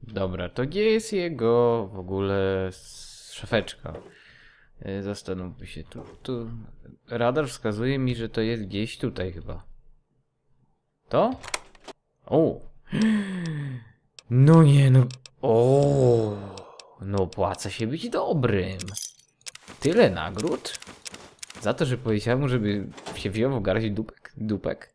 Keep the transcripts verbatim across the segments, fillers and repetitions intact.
Dobra, to gdzie jest jego w ogóle szafeczka? Zastanówmy się. Tu, tu radar wskazuje mi, że to jest gdzieś tutaj chyba. To? O! No nie, no. O! No opłaca się być dobrym. Tyle nagród? Za to, że powiedziałem mu, żeby się wziął w garść dupek? Dupek?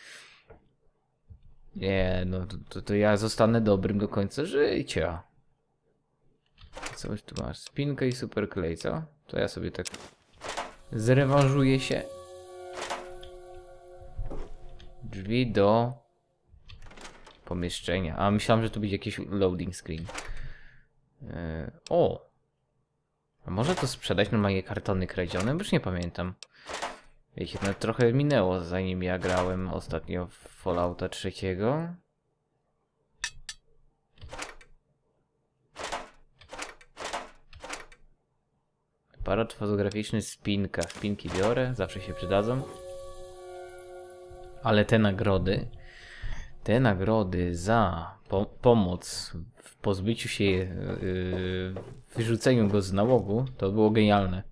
Nie, no to, to, to ja zostanę dobrym do końca życia. Coś tu masz? Spinkę i super klej, co? To ja sobie tak zrewanżuję się. Drzwi do pomieszczenia. A myślałem, że tu będzie jakiś loading screen. Yy, o! A może to sprzedać normalnie kartony kradzione? Bo już nie pamiętam. Wiecie, no trochę minęło, zanim ja grałem ostatnio w Fallouta trzeciego. Aparat fotograficzny, spinka. Spinki biorę, zawsze się przydadzą. Ale te nagrody, te nagrody za po pomoc w pozbyciu się, yy, wyrzuceniu go z nałogu, to było genialne.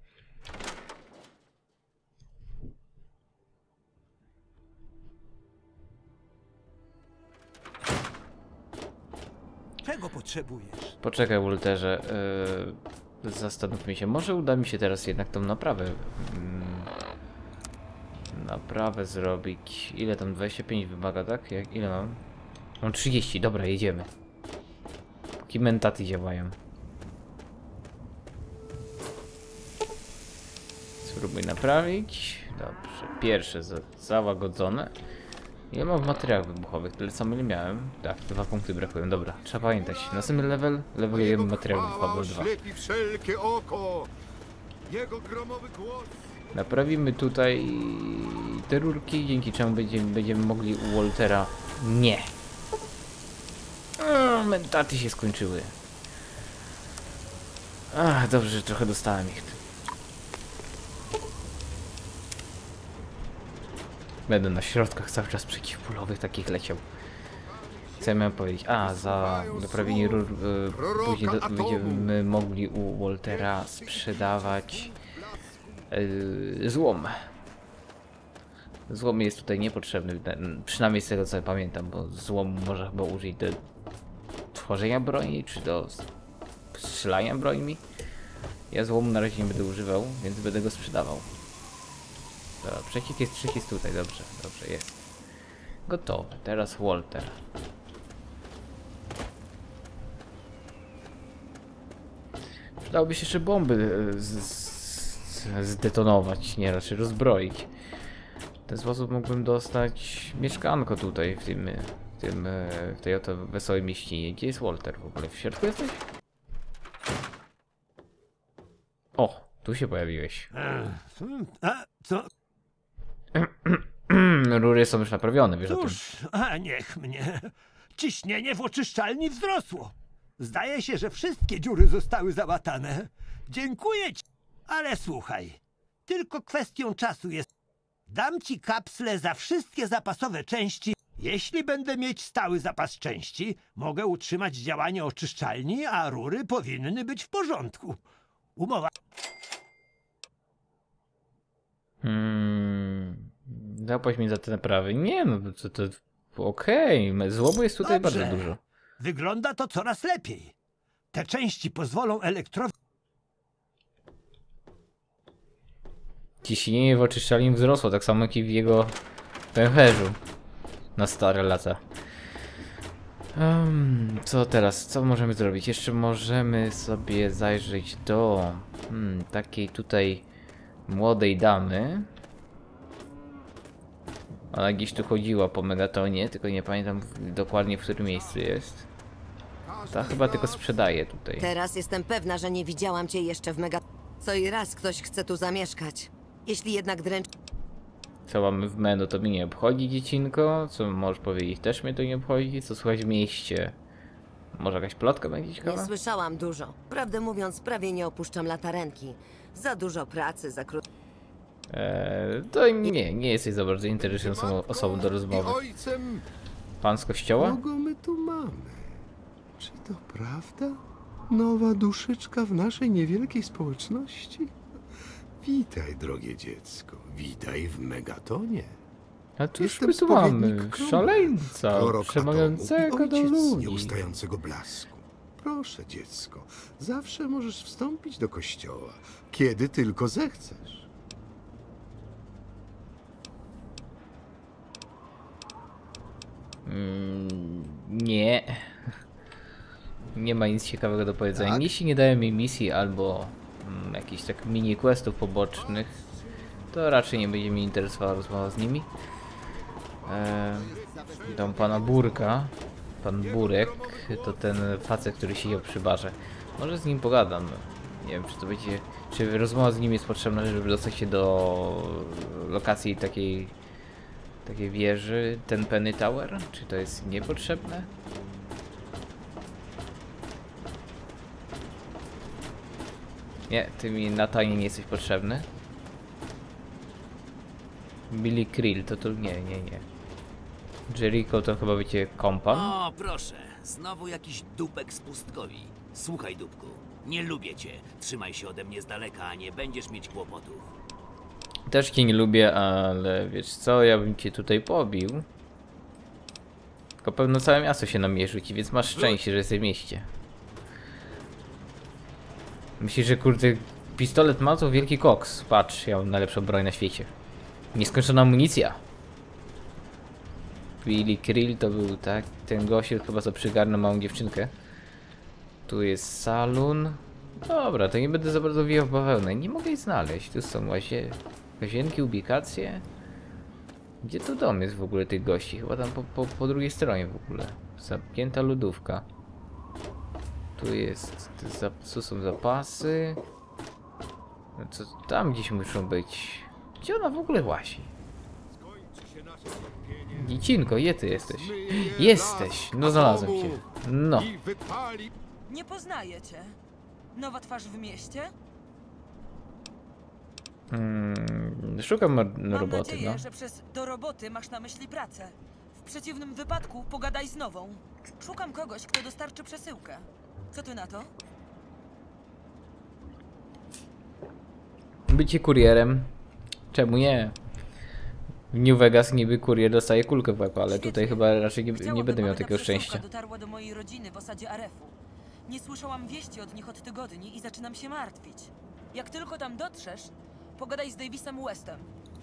Czego potrzebujesz? Poczekaj, Walterze. Yy, zastanówmy się. Może uda mi się teraz jednak tą naprawę. Yy, naprawę zrobić. Ile tam? dwadzieścia pięć wymaga, tak? Jak, ile mam? Mam trzydzieści. Dobra, jedziemy. Póki mentaty działają. Spróbuj naprawić. Dobrze. Pierwsze za, załagodzone. Ja mam w materiałach wybuchowych, tyle samo nie miałem. Tak, dwa punkty brakują. Dobra, trzeba pamiętać. Następny level, levelujemy materiał wybuchowy dwa. Wszelkie oko. Jego gromowy głos. Naprawimy tutaj te rurki, dzięki czemu będziemy, będziemy mogli u Waltera... Nie! A, mentaty się skończyły. Ach, dobrze, że trochę dostałem ich. Będę na środkach cały czas przeciwbólowych takich leciał. Co ja miałem powiedzieć? A, za naprawienie rur y, później do, będziemy mogli u Waltera sprzedawać y, złom. Złom jest tutaj niepotrzebny, przynajmniej z tego co ja pamiętam, bo złom można chyba użyć do tworzenia broni, czy do strzelania brońmi. Ja złomu na razie nie będę używał, więc będę go sprzedawał. Dobra, przecisk jest, przycisk tutaj, dobrze, dobrze, jest. Gotowe, teraz Walter. Przydałoby się jeszcze bomby z, z, zdetonować, nie, raczej rozbroić. W ten sposób mógłbym dostać mieszkanko tutaj, w tym, w tym, w tej oto wesołej mieścinie. Gdzie jest Walter w ogóle? W środku jesteś? O, tu się pojawiłeś. A, co? Rury są już naprawione, wiesz o tym. Cóż, a niech mnie. Ciśnienie w oczyszczalni wzrosło. Zdaje się, że wszystkie dziury zostały załatane. Dziękuję ci, ale słuchaj. Tylko kwestią czasu jest. Dam ci kapsle za wszystkie zapasowe części. Jeśli będę mieć stały zapas części, mogę utrzymać działanie oczyszczalni, a rury powinny być w porządku. Umowa. Hmm. Zapłać mi za te naprawy. Nie no, to, to okej. Okay. Złomu jest tutaj Dobrze. bardzo dużo. Wygląda to coraz lepiej. Te części pozwolą elektrowi... Ciśnienie w oczyszczalni wzrosło, tak samo jak i w jego pęcherzu. Na stare lata. Um, co teraz? Co możemy zrobić? Jeszcze możemy sobie zajrzeć do hmm, takiej tutaj młodej damy. Ona gdzieś tu chodziła po Megatonie, tylko nie pamiętam dokładnie w którym miejscu jest. Ta chyba tylko sprzedaje tutaj. Teraz jestem pewna, że nie widziałam cię jeszcze w Mega... Co i raz ktoś chce tu zamieszkać. Jeśli jednak dręcz... Co mamy w menu, to mnie nie obchodzi, dziecinko. Co możesz powiedzieć, też mnie to nie obchodzi. Co słychać w mieście? Może jakaś plotka będzie ciekawa? Nie słyszałam dużo. Prawdę mówiąc, prawie nie opuszczam latarenki. Za dużo pracy, za krótko... Eee, to nie, nie jesteś za bardzo interesującą osobą do rozmowy. Pan z kościoła? Kogo my tu mamy? Czy to prawda? Nowa duszyczka w naszej niewielkiej społeczności? Witaj, drogie dziecko. Witaj w Megatonie. A tu już Jestem my tu mamy spowiednik Krona, szaleńca, prorok przemawiającego atomu do i ojciec ludzi. nieustającego blasku. Proszę, dziecko, zawsze możesz wstąpić do kościoła, kiedy tylko zechcesz. Mm, nie. Nie ma nic ciekawego do powiedzenia. Tak? Jeśli nie dają mi misji albo mm, jakichś tak mini questów pobocznych, to raczej nie będzie mnie interesowała rozmowa z nimi. Eee, tam pana Burka, pan Burek, to ten facet, który siedział przy barze. Może z nim pogadam. Nie wiem, czy to będzie, czy rozmowa z nim jest potrzebna, żeby dostać się do lokacji takiej, takiej wieży, ten Penny Tower, czy to jest niepotrzebne? Nie, ty mi na tajnie nie jesteś potrzebny. Billy Krill, to tu nie, nie, nie. Jericho to chyba będzie kompan. O, proszę, znowu jakiś dupek z pustkowi. Słuchaj, dupku, nie lubię cię. Trzymaj się ode mnie z daleka, a nie będziesz mieć kłopotów. Też cię nie lubię, ale wiesz co, ja bym cię tutaj pobił. Tylko pewno całe miasto się na mnie rzuci, więc masz szczęście, że jesteś w mieście. Myślisz, że kurde, pistolet ma to wielki koks. Patrz, ja mam najlepszą broń na świecie. Nieskończona amunicja. Billy Krill to był tak, ten gościu chyba co przygarnął małą dziewczynkę. Tu jest salon. Dobra, to nie będę za bardzo wijał w bawełnę. Nie mogę jej znaleźć. Tu są łazie... łazienki, ubikacje. Gdzie tu dom jest w ogóle tych gości? Chyba tam po, po, po drugiej stronie w ogóle. Zamknięta lodówka. Tu jest... Tu są zapasy. No co tam gdzieś muszą być? Gdzie ona w ogóle łazi? Dzicinko, gdzie ty jesteś? Jesteś! No znalazłem cię. No. Nie poznaję cię. Nowa twarz w mieście? Hmm, szukam Mam roboty, nadzieję, no. że przez do roboty masz na myśli pracę. W przeciwnym wypadku pogadaj z nową. Szukam kogoś, kto dostarczy przesyłkę. Co ty na to? Bycie kurierem. Czemu nie? W New Vegas niby kurier dostaje kulkę w łeb, ale tutaj Świetnie. chyba raczej nie, nie Chciałabym, będę miał aby ta takiego przesyłka szczęścia. dotarła do mojej rodziny w osadzie Arefu. Nie słyszałam wieści od nich od tygodni i zaczynam się martwić. Jak tylko tam dotrzesz, pogadaj z Davisem Westem.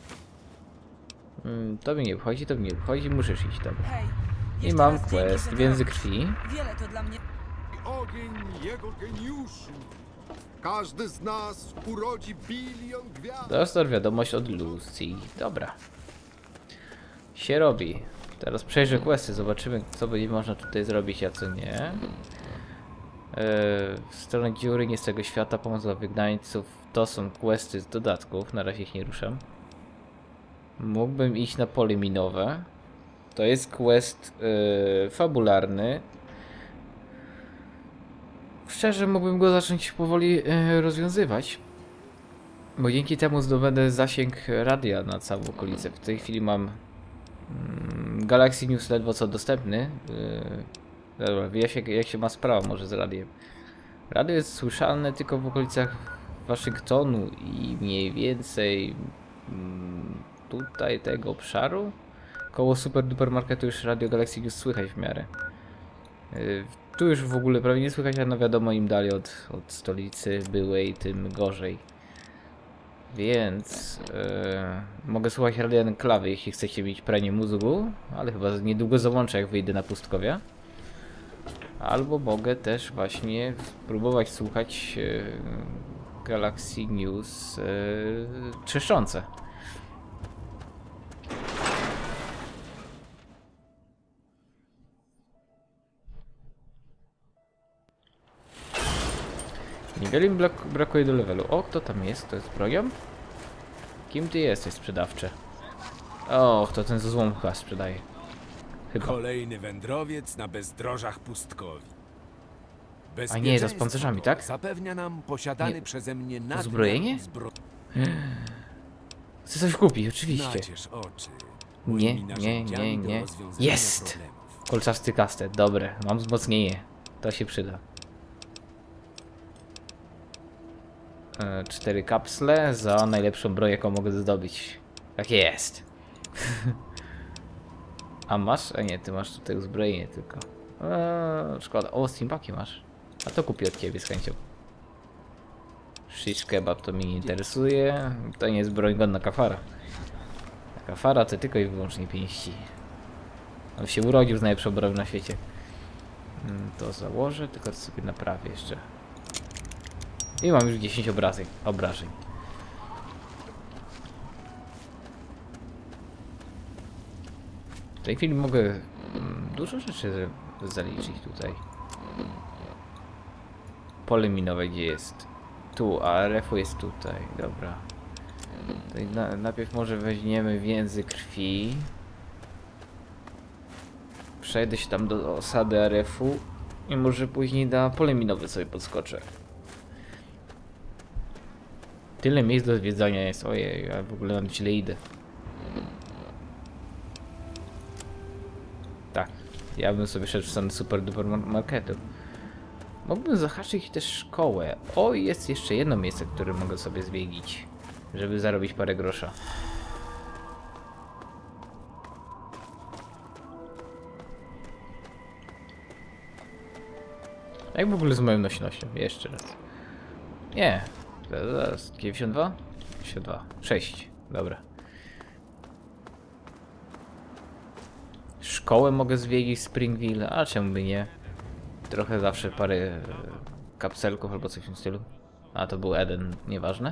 Mm, to mi nie wchodzi, to mi nie wchodzi, muszę iść tam. Hej, I jeszcze mam raz dzięki, quest, że to więzy robisz. krwi. Wiele to dla mnie... Ogień jego geniuszu. Każdy z nas urodzi bilion gwiazd. Dostar wiadomość od Lucy. Dobra. Się robi. Teraz przejrzę questy, zobaczymy co będzie można tutaj zrobić, a co nie. Eee, w stronę dziury, nie z tego świata, pomoc dla wygnańców. To są questy z dodatków, na razie ich nie ruszam. Mógłbym iść na pole minowe. To jest quest yy, fabularny. Szczerze mógłbym go zacząć powoli yy, rozwiązywać. Bo dzięki temu zdobędę zasięg radia na całą okolicę. W tej chwili mam mm, Galaxy News ledwo co dostępny. Yy, dobra, wie się, jak się ma sprawa może z radiem. Radio jest słyszalne tylko w okolicach Waszyngtonu i mniej więcej mm, tutaj tego obszaru. Koło Super Duper Marketu już radio Galaxy News słychać w miarę. Yy, tu już w ogóle prawie nie słychać, a no wiadomo, im dalej od, od stolicy byłej, tym gorzej. Więc yy, mogę słuchać radia enklawy, jeśli chcecie mieć pranie mózgu, ale chyba niedługo załączę, jak wyjdę na pustkowia. Albo mogę też właśnie spróbować słuchać yy, Galaxy News yy, trzeszczące. Niewiele mi brak brakuje do levelu. O, kto tam jest? Kto jest bronią? Kim ty jesteś, sprzedawcze? O, to ten z złą chyba sprzedaje. Chyba. Kolejny wędrowiec na bezdrożach pustkowi. A nie, to z pancerzami, tak? Zapewnia nam posiadany Nie. przeze mnie nadmiar Uzbrojenie? zbro... Chcę coś kupić, oczywiście. Naciesz oczy. Nie, moimi nie, nie, narzędziami do nie. rozwiązywania Jest! problemów. Kolczasty kastet, dobre, mam wzmocnienie. To się przyda. E, cztery kapsle za najlepszą broń, jaką mogę zdobyć. Tak jest. A masz? A nie, ty masz tutaj uzbrojenie tylko. Eee, szkoda. O, steampaki masz. A to kupię od ciebie z chęcią. Shish kebab to mnie nie interesuje. To nie jest broń godna kafara. Kafara to tylko i wyłącznie pięści. On się urodził z najlepszą bronią na świecie. To założę, tylko to sobie naprawię jeszcze. I mam już dziesięć obrażeń. obrażeń. W tej chwili mogę dużo rzeczy zaliczyć tutaj. Pole minowe gdzie jest? Tu, a R F-u jest tutaj. Dobra. Tutaj na, najpierw może weźmiemy więzy krwi. Przejdę się tam do osady R F-u i może później na pole minowe sobie podskoczę. Tyle miejsc do zwiedzania jest. Ojej, ja w ogóle nam źle idę. Tak, ja bym sobie szedł w stronę super duper marketu. Mógłbym zahaczyć też szkołę. O, jest jeszcze jedno miejsce, które mogę sobie zwiedzić, żeby zarobić parę grosza. Jak w ogóle z moją nośnością? Jeszcze raz. Nie. Zaraz. dziewięćdziesiąt dwa? dziewięćdziesiąt dwa. sześć. Dobra. Szkołę mogę zwiedzić, Springville, a czemu by nie? Trochę zawsze parę kapselków albo coś w tym stylu. A to był Eden, nieważne.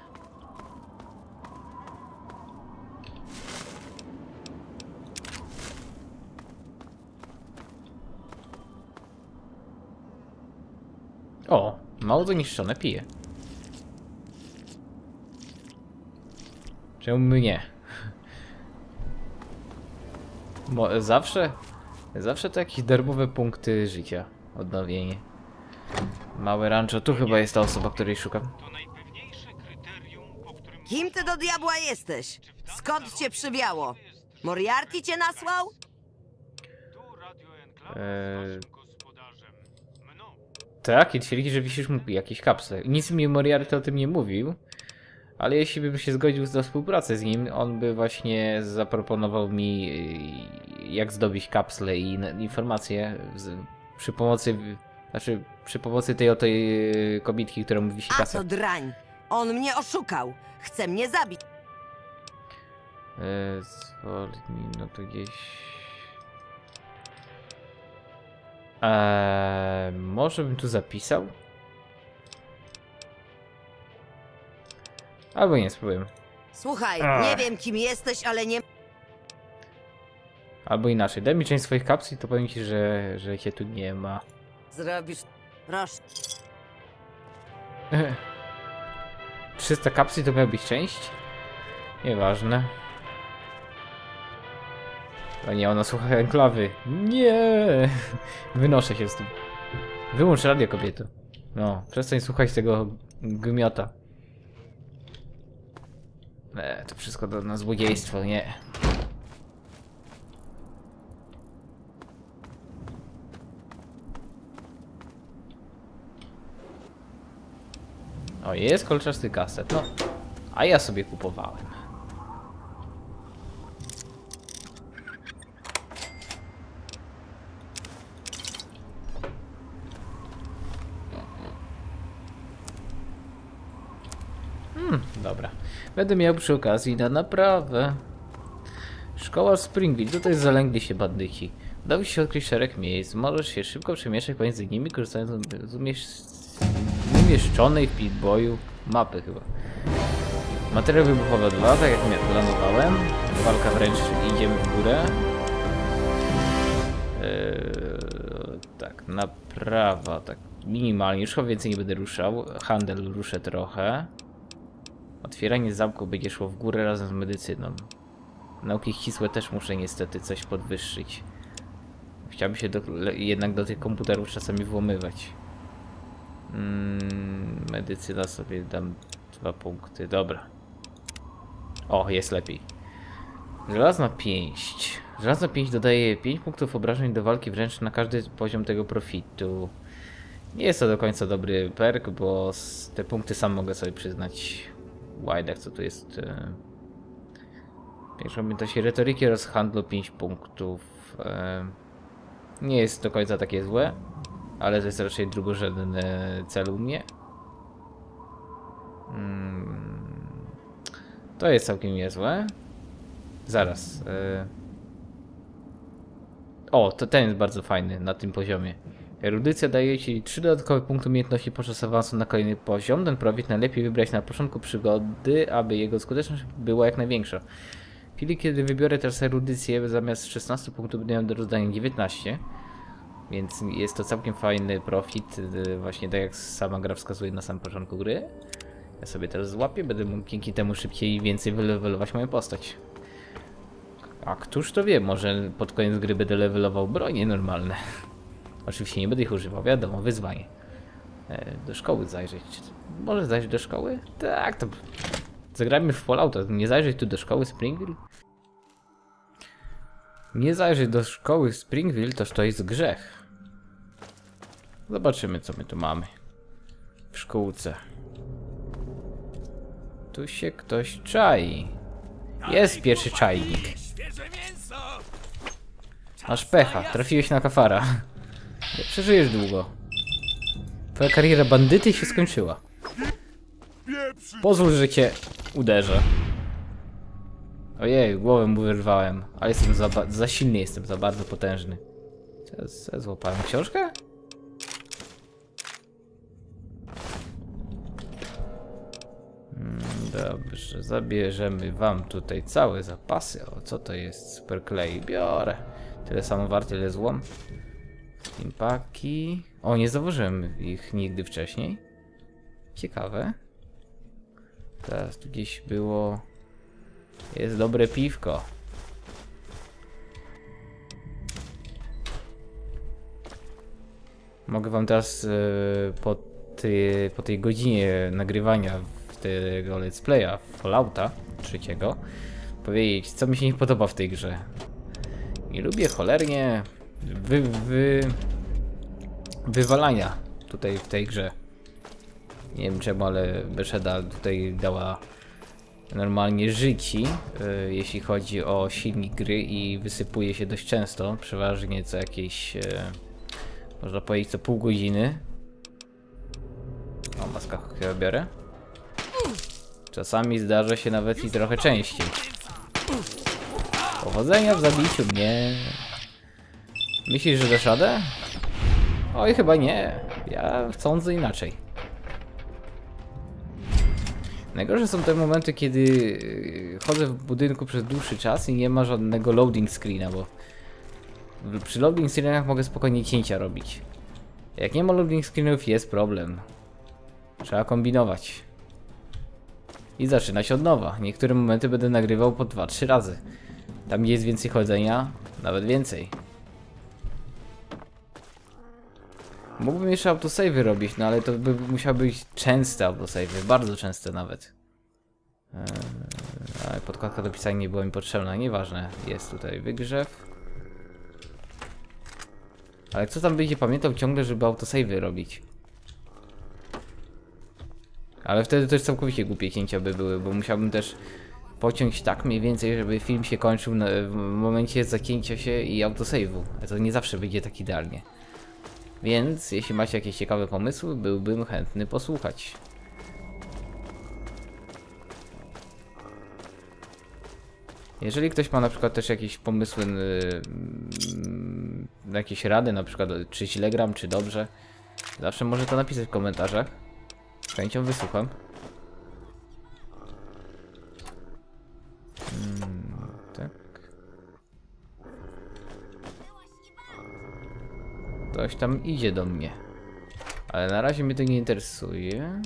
O, mało zaniszczone pije. Czemu by nie? Bo zawsze, zawsze to jakieś darmowe punkty życia. Odnowienie. Małe rancho, tu chyba jest ta osoba, której szukam. Kim ty do diabła jesteś? Skąd cię przywiało? Moriarty cię nasłał? Eee... Tak, i twierdzi, że wisisz mu jakieś kapsle. Nic mi Moriarty o tym nie mówił. Ale jeśli bym się zgodził za współpracę z nim, on by właśnie zaproponował mi, jak zdobyć kapsle i informacje z, przy pomocy, znaczy przy pomocy tej oto kobietki, która mu wisi A kasę. co drań? On mnie oszukał. Chce mnie zabić. Eee, zwolnij, no to gdzieś... Eee, może bym tu zapisał? Albo nie, spróbuję. Słuchaj, Ach. nie wiem kim jesteś, ale nie... Albo inaczej, daj mi część swoich kapsli, to powiem ci, że, że cię tu nie ma. Zrobisz... Proszę. trzysta kapsli to miała być część? Nieważne. A nie, ona słucha enklawy. Nie! Wynoszę się z tym. Wyłącz radio, kobieto. No, przestań słuchać tego gmiota. E, to wszystko to na złodziejstwo, nie. O, jest kolczasty kaset, no. A ja sobie kupowałem. Hmm, dobra. Będę miał przy okazji na naprawę. Szkoła Springville, tutaj zalęgli się bandyci. Udało się odkryć szereg miejsc. Możesz się szybko przemieszczać pomiędzy nimi, korzystając z umiesz... umieszczonej w Pip-Boyu mapy chyba. Materiał wybuchowy dwa, tak jak planowałem. Walka wręcz, idziemy w górę. Eee, tak, naprawa, tak minimalnie, już więcej nie będę ruszał. Handel ruszę trochę. Otwieranie zamku będzie szło w górę razem z medycyną. Nauki ścisłe też muszę niestety coś podwyższyć. Chciałbym się do, jednak do tych komputerów czasami włamywać. Mm, medycyna sobie dam dwa punkty, dobra. O, jest lepiej. Żelazna pięść. Żelazo pięć dodaje pięć punktów obrażeń do walki wręcz na każdy poziom tego profitu. Nie jest to do końca dobry perk, bo te punkty sam mogę sobie przyznać. Wide, co tu jest? Pierwszą umiejętności retoryki oraz handlu pięć punktów. Nie jest do końca takie złe, ale to jest raczej drugorzędny cel u mnie. To jest całkiem niezłe. Zaraz. O, to ten jest bardzo fajny na tym poziomie. Erudycja daje ci trzy dodatkowe punkty umiejętności podczas awansu na kolejny poziom. Ten profit najlepiej wybrać na początku przygody, aby jego skuteczność była jak największa. W chwili, kiedy wybiorę teraz erudycję, zamiast szesnastu punktów będę miał do rozdania dziewiętnaście. Więc jest to całkiem fajny profit, właśnie tak jak sama gra wskazuje na samym początku gry. Ja sobie teraz złapię, będę mógł dzięki temu szybciej i więcej wylewelować moją postać. A któż to wie, może pod koniec gry będę levelował bronie normalne. Oczywiście nie będę ich używał, wiadomo, wyzwanie. E, do szkoły zajrzeć. Może zajrzeć do szkoły? Tak, to zagrajmy w Fallouta. Nie zajrzeć tu do szkoły Springville? Nie zajrzeć do szkoły Springville, toż to jest grzech. Zobaczymy, co my tu mamy. W szkółce. Tu się ktoś czai. Jest pierwszy czajnik. Masz pecha, trafiłeś na kafara. Nie przeżyjesz długo. Twoja kariera bandyty się skończyła. Pozwól, że cię uderzę. Ojej, głowę mu wyrwałem. Ale jestem za, za silny, jestem za bardzo potężny. Co, złapałem książkę? Hmm, dobrze, zabierzemy wam tutaj całe zapasy. O, co to jest? Super klej. Biorę. Tyle samo warte, ile złom. Impaki. O, nie zauważyłem ich nigdy wcześniej. Ciekawe. Teraz tu gdzieś było... Jest dobre piwko. Mogę wam teraz yy, po, ty, po tej godzinie nagrywania tego let's playa Fallouta trzeciego powiedzieć, co mi się nie podoba w tej grze. Nie lubię cholernie wy, wy, wywalania tutaj w tej grze. Nie wiem czemu, ale Bethesda tutaj dała normalnie życi, yy, jeśli chodzi o silnik gry i wysypuje się dość często, przeważnie co jakieś, yy, można powiedzieć co pół godziny. O, maska chyba biorę. Czasami zdarza się nawet i trochę częściej. Powodzenia w zabiciu mnie. Myślisz, że dasz radę? Oj, chyba nie. Ja sądzę inaczej. Najgorsze są te momenty, kiedy chodzę w budynku przez dłuższy czas i nie ma żadnego loading screena, bo przy loading screenach mogę spokojnie cięcia robić. Jak nie ma loading screenów, jest problem. Trzeba kombinować. I zaczynać od nowa. Niektóre momenty będę nagrywał po dwa trzy razy. Tam gdzie jest więcej chodzenia, nawet więcej. Mógłbym jeszcze autosave'y robić, no ale to by musiały być częste autosave'y, bardzo częste nawet. Eee, ale podkładka do pisania nie była mi potrzebna, nieważne. Jest tutaj wygrzew. Ale kto tam będzie pamiętał ciągle, żeby autosave'y robić? Ale wtedy też całkowicie głupie cięcia by były, bo musiałbym też pociąć tak mniej więcej, żeby film się kończył na, w momencie zacięcia się i autosave'u. A to nie zawsze będzie tak idealnie. Więc jeśli macie jakieś ciekawe pomysły, byłbym chętny posłuchać. Jeżeli ktoś ma na przykład też jakieś pomysły na jakieś rady, na przykład czy źle gram, czy dobrze, zawsze może to napisać w komentarzach. Z chęcią wysłucham. Hmm, tak. Ktoś tam idzie do mnie. Ale na razie mnie to nie interesuje.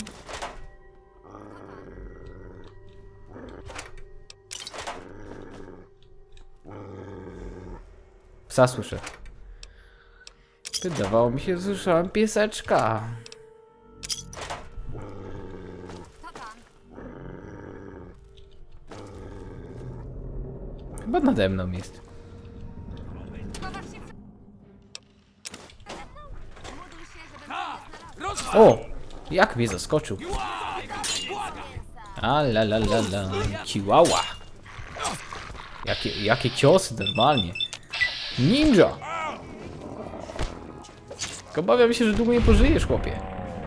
Psa słyszę. Wydawało mi się, że słyszałem pieseczka. Chyba nade mną jest. O! Jak mnie zaskoczył. A la la la la. Chihuahua. Jakie, jakie ciosy normalnie. Ninja! Tylko obawiam się, że długo nie pożyjesz, chłopie.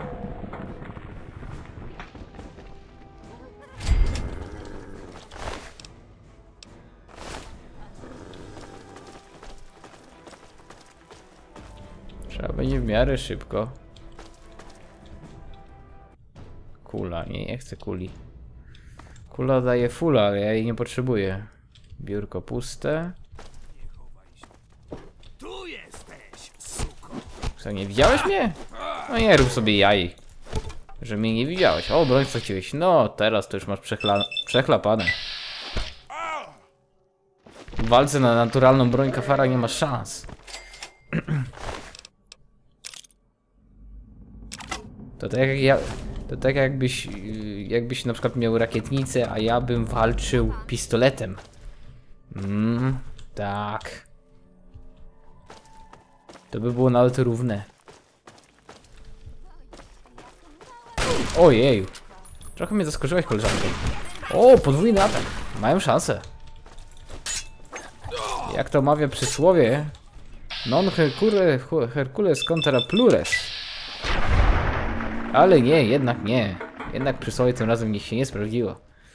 Trzeba będzie w miarę szybko. Kula, nie, nie chcę kuli. Kula daje fula, ale ja jej nie potrzebuję. Biurko puste. Tu jesteś, suko. Co, nie widziałeś mnie? No nie rób sobie jaj, że mnie nie widziałeś. O, broń co chciałeś. No, teraz to już masz przechla przechlapane. W walce na naturalną broń Kafara nie ma szans. To tak jak ja... To tak jakbyś... Jakbyś na przykład miał rakietnicę, a ja bym walczył pistoletem. Mmm, tak. To by było nawet równe. Ojej. Trochę mnie zaskoczyłaś, koleżanko. O, podwójny atak. Mają szansę. Jak to mawia przysłowie, non hercule, Hercules contra plures. Ale nie, jednak nie. Jednak przysłowie tym razem niech się nie sprawdziło.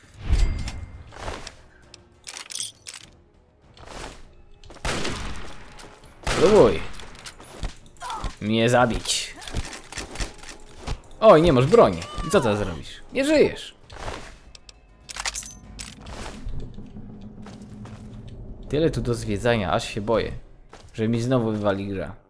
Próbuj mnie zabić. Oj, nie masz broni. I co teraz zrobisz? Nie żyjesz. Tyle tu do zwiedzania, aż się boję, że mi znowu wywali gra.